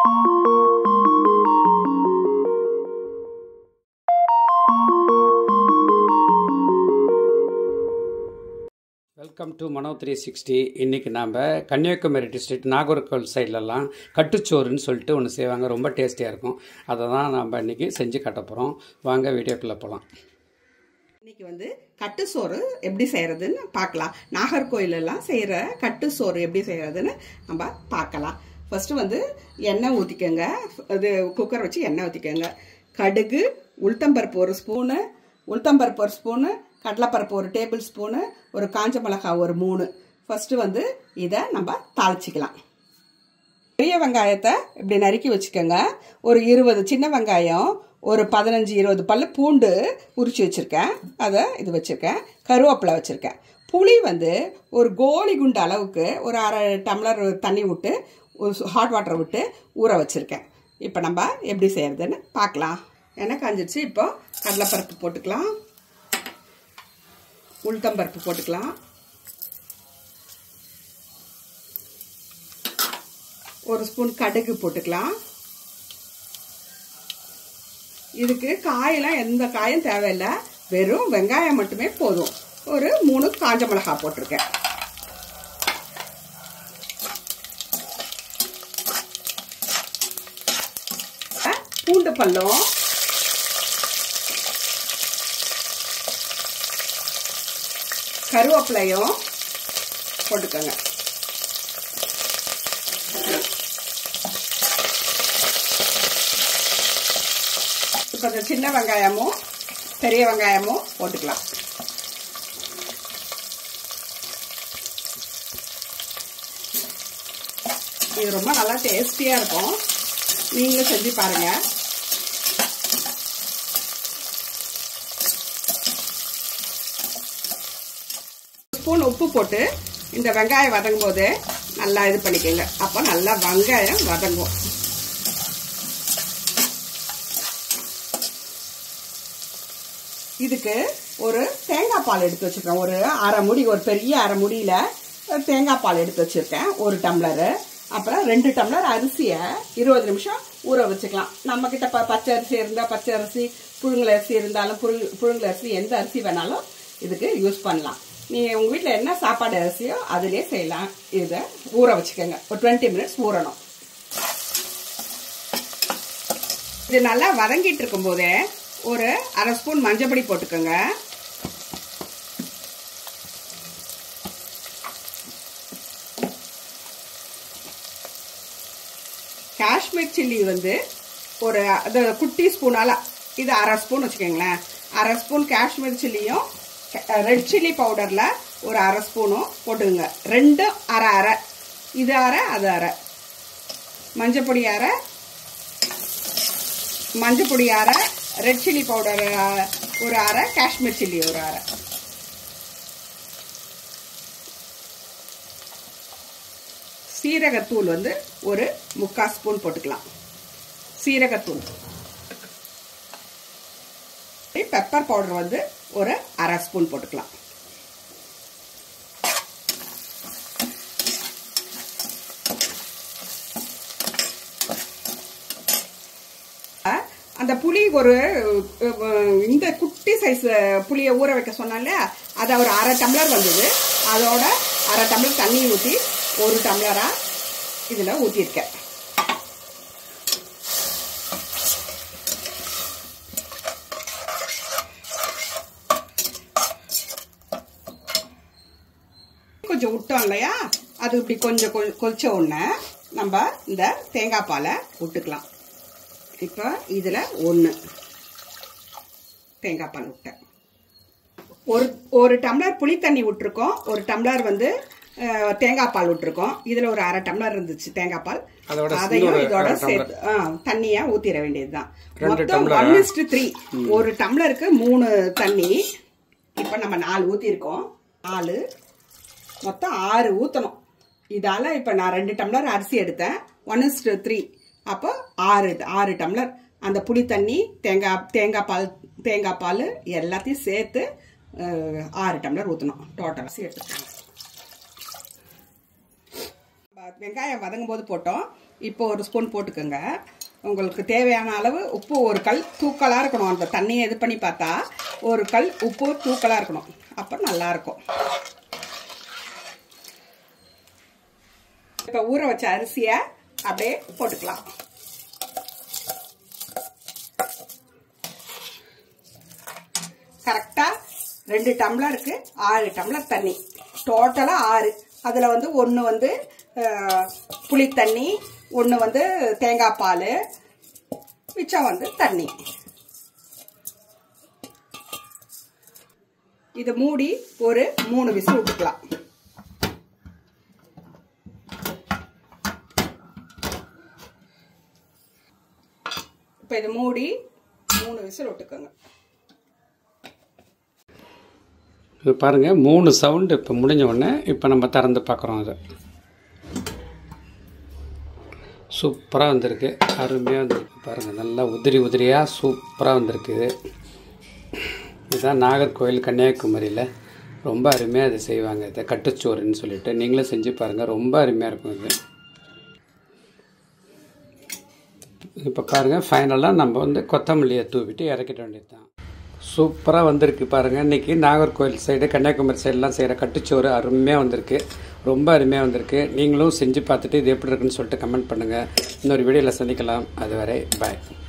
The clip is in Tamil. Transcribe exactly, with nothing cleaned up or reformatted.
Welcome to Mano three sixty. இன்றைக்கி நாம் கன்னியாகுமரி டிஸ்ட்ரிக்ட் நாகர்கோவில் சைட்லலாம் கட்டுச்சோறுன்னு சொல்லிட்டு ஒன்று செய்வாங்க, ரொம்ப டேஸ்டியாக இருக்கும். அதை தான் நம்ம இன்றைக்கி செஞ்சு கட்ட போகிறோம். வாங்க வீடியோக்குள்ளே போகலாம். இன்றைக்கி வந்து கட்டுச்சோறு எப்படி செய்கிறதுன்னு பார்க்கலாம். நாகர்கோயிலெல்லாம் செய்கிற கட்டுச்சோறு எப்படி செய்கிறதுன்னு நம்ம பார்க்கலாம். ஃபஸ்ட்டு வந்து எண்ணெய் ஊற்றிக்கோங்க. அது குக்கர் வச்சு எண்ணெய் ஊற்றிக்கோங்க. கடுகு, உளுத்தம்பருப்பு ஒரு ஸ்பூனு, உளுத்தம்பருப்பு ஒரு ஸ்பூனு, கடலைப்பருப்பு ஒரு டேபிள் ஸ்பூனு, ஒரு காஞ்ச மிளகாய் ஒரு மூணு. ஃபஸ்ட்டு வந்து இதை நம்ம தாளிச்சிக்கலாம். பெரிய வெங்காயத்தை இப்படி நறுக்கி வச்சுக்கோங்க. ஒரு இருபது சின்ன வெங்காயம், ஒரு பதினஞ்சு இருபது பல்லு பூண்டு உரிச்சு வச்சுருக்கேன், அதை இது வச்சுருக்கேன். கருவேப்பிலை வச்சுருக்கேன். புளி வந்து ஒரு கோலி குண்டு அளவுக்கு ஒரு அரை டம்ளர் தண்ணி விட்டு ஹாட் வாட்டர் விட்டு ஊற வச்சுருக்கேன். இப்போ நம்ம எப்படி செய்கிறதுன்னு பார்க்கலாம். எண்ணெய் காஞ்சிடுச்சு. இப்போ கடலைப்பருப்பு போட்டுக்கலாம், உளுத்தம்பருப்பு போட்டுக்கலாம், ஒரு ஸ்பூன் கடுகு போட்டுக்கலாம். இதுக்கு காயெல்லாம் எந்த காயும் தேவையில்லை, வெறும் வெங்காயம் மட்டுமே போதும். ஒரு மூணு காஞ்ச மிளகாய் போட்டிருக்கேன். பூண்டு பல்லும், கருவேப்பிலையும் போட்டுக்கோங்க. கொஞ்சம் சின்ன வெங்காயமும் பெரிய வெங்காயமும் போட்டுக்கலாம். இது ரொம்ப நல்லா டேஸ்டியா இருக்கும். நீங்களும் செஞ்சு பாருங்க. ஸ்பூன் உப்பு போட்டு இந்த வெங்காயம் வதங்கும் போது நல்லா இது பண்ணிக்கோங்க. அப்போ நல்லா வெங்காயம் வதங்கும். இதுக்கு ஒரு தேங்காய் பால் எடுத்து வச்சிருக்கேன். ஒரு அரை முடி, ஒரு பெரிய அரை முடியில தேங்காய் பால் எடுத்து வச்சிருக்கேன், ஒரு டம்ளரு. அப்புறம் ரெண்டு டம்ளர் அரிசியை இருபது நிமிஷம் ஊற வச்சுக்கலாம். நம்ம கிட்ட ப பச்சை அரிசி இருந்தால் பச்சை அரிசி, புழுங்கல் அரிசி இருந்தாலும் புழு புழுங்கல் அரிசி, எந்த அரிசி வேணாலும் இதுக்கு யூஸ் பண்ணலாம். நீங்கள் உங்கள் வீட்டில் என்ன சாப்பாடு அரிசியோ அதிலே செய்யலாம். இதை ஊற வச்சுக்கோங்க. ஒரு டுவெண்ட்டி மினிட்ஸ் ஊறணும். இது நல்லா வதங்கிட்டு இருக்கும் போதே ஒரு அரை ஸ்பூன் மஞ்சப்பொடி போட்டுக்கோங்க. காஷ்மீர் சில்லி வந்து ஒரு அது குட்டி ஸ்பூனால இது அரை ஸ்பூன் வச்சுக்கோங்களேன். அரை ஸ்பூன் காஷ்மீர் சில்லியும் ரெட் சில்லி பவுடர்ல ஒரு அரை ஸ்பூனும் போட்டுங்க. ரெண்டும் அரை அரை, இது அரை அது அரை. மஞ்சப்பொடி அரை, மஞ்சப்பொடி அரை, ரெட் சில்லி பவுடர் ஒரு அரை, காஷ்மீர் சில்லி ஒரு அரை. சீரகத்தூள் வந்து ஒரு முக்கால் ஸ்பூன் போட்டுக்கலாம். சீரகத்தூள். பெப்பர் பவுடர் வந்து ஒரு அரை ஸ்பூன் போட்டுக்கலாம். அந்த புளி ஒரு இந்த குட்டி சைஸ் புளியை ஊற வைக்க சொன்னால அதை ஒரு அரை டம்ளர் வந்தது. அதோட அரை டம்ளர் தண்ணி ஊற்றி ஒரு டம்ளரா இதுல ஊற்றிருக்கேன். கொஞ்சம் விட்டோம் இல்லையா, அது இப்படி கொஞ்சம் கொதிச்ச உடனே நம்ம இந்த தேங்காய் பாலை விட்டுக்கலாம். இப்போ இதுல ஒன்று தேங்காய் பால் விட்டேன். ஒரு ஒரு டம்ளர் புளி தண்ணி விட்டுருக்கோம், ஒரு டம்ளர் வந்து தேங்காய் பால் விட்டுருக்கோம். இதுல ஒரு அரை டம்ளர் இருந்துச்சு தேங்காய் பால், அதையும் இதோட சேர்த்து தண்ணியா ஊத்திர வேண்டியதுதான். மொத்தம் ஒன் இஸ்டு த்ரீ, ஒரு டம்ளருக்கு மூணு தண்ணி. இப்ப நம்ம நாலு ஊத்திருக்கோம், நாலு மொத்தம் ஆறு ஊத்தணும். இதால இப்ப நான் ரெண்டு டம்ளர் அரிசி எடுத்தேன், ஒன் இஸ்டு த்ரீ, அப்போ ஆறு ஆறு டம்ளர் அந்த புளி தண்ணி, தேங்காய் தேங்காய் பால் தேங்காய் பால் எல்லாத்தையும் சேர்த்து ஆறு டம்ளர் ஊற்றணும். டோட்டல் அரிசி எடுத்துக்கோங்க. வெங்காயம் வதங்கும் போது போட்டோம். இப்போ ஒரு ஸ்பூன் போட்டுக்கோங்க. உங்களுக்கு தேவையான அளவு உப்பு, ஒரு கல் தூக்கலாக இருக்கணும். அந்த தண்ணியை இது பண்ணி பார்த்தா ஒரு கல் உப்பு தூக்கலாக இருக்கணும், அப்போ நல்லாயிருக்கும். இப்போ ஊற வச்ச அரிசியை அப்படியே போட்டுக்கலாம். கரெக்டாக ரெண்டு டம்ளருக்கு ஆறு டம்ளர் தண்ணி, டோட்டலாக ஆறு. அதில் வந்து ஒன்று வந்து புளி தண்ணி, ஒன்று வந்து தேங்காய் பால், மிச்சம் வந்து தண்ணி. இது மூடி ஒரு மூணு விசில் விட்டுக்கலாம். இப்போ இது மூடி மூணு விசில் விட்டுக்கோங்க. இப்போ பாருங்கள், மூணு சவுண்டு இப்போ முடிஞ்ச உடனே இப்போ நம்ம திறந்து பார்க்குறோம். அதை சூப்பராக வந்திருக்கு, அருமையாக வந்திருக்கு. பாருங்கள், நல்லா உதிரி உதிரியாக சூப்பராக வந்திருக்கு. இதுதான் நாகர்கோவில் கன்னியாகுமரியில் ரொம்ப அருமையாக அதை செய்வாங்க. இதை கட்டுச்சோறுன்னு சொல்லிட்டு நீங்களும் செஞ்சு பாருங்கள், ரொம்ப அருமையாக இருக்கும் இது. இப்போ பாருங்கள், ஃபைனலாக நம்ம வந்து கொத்தமல்லியை தூவிட்டு இறக்கிட வேண்டியது தான். சூப்பராக வந்திருக்கு பாருங்கள். இன்றைக்கி நாகர்கோவில் சைடு, கன்னியாகுமரி சைடெலாம் செய்கிற கட்டுச்சோறு அருமையாக வந்திருக்கு, ரொம்ப அருமையாக வந்திருக்கு. நீங்களும் செஞ்சு பார்த்துட்டு இது எப்படி இருக்குன்னு சொல்லிட்டு கமெண்ட் பண்ணுங்கள். இன்னொரு வீடியோவில் சந்திக்கலாம். அதுவரை பாய்.